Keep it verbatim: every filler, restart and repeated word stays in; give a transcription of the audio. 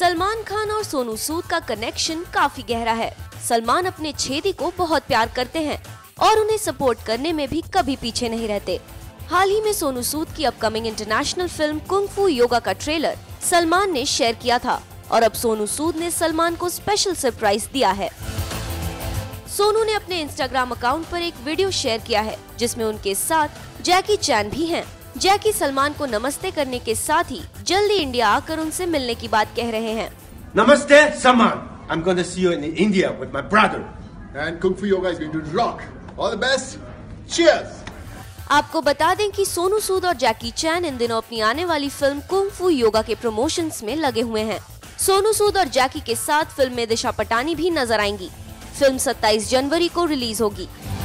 सलमान खान और सोनू सूद का कनेक्शन काफी गहरा है। सलमान अपने छेदी को बहुत प्यार करते हैं और उन्हें सपोर्ट करने में भी कभी पीछे नहीं रहते। हाल ही में सोनू सूद की अपकमिंग इंटरनेशनल फिल्म कुंग फू योगा का ट्रेलर सलमान ने शेयर किया था और अब सोनू सूद ने सलमान को स्पेशल सरप्राइज दिया है। सोनू ने अपने इंस्टाग्राम अकाउंट पर एक वीडियो शेयर किया है जिसमें उनके साथ जैकी चैन भी हैं। जैकी सलमान को नमस्ते करने के साथ ही जल्दी इंडिया आकर उनसे मिलने की बात कह रहे हैं। नमस्ते Salman, I'm going to see you in India with my brother. And Kung Fu Yoga is going to rock. All the best. Cheers. आपको बता दें कि सोनू सूद और जैकी चैन इन दिनों अपनी आने वाली फिल्म कुंग फू योगा के प्रमोशंस में लगे हुए हैं। सोनू सूद और जैकी के साथ फिल्म में दिशा पटानी भी नजर आएंगी। फिल्म सत्ताईस जनवरी को रिलीज होगी।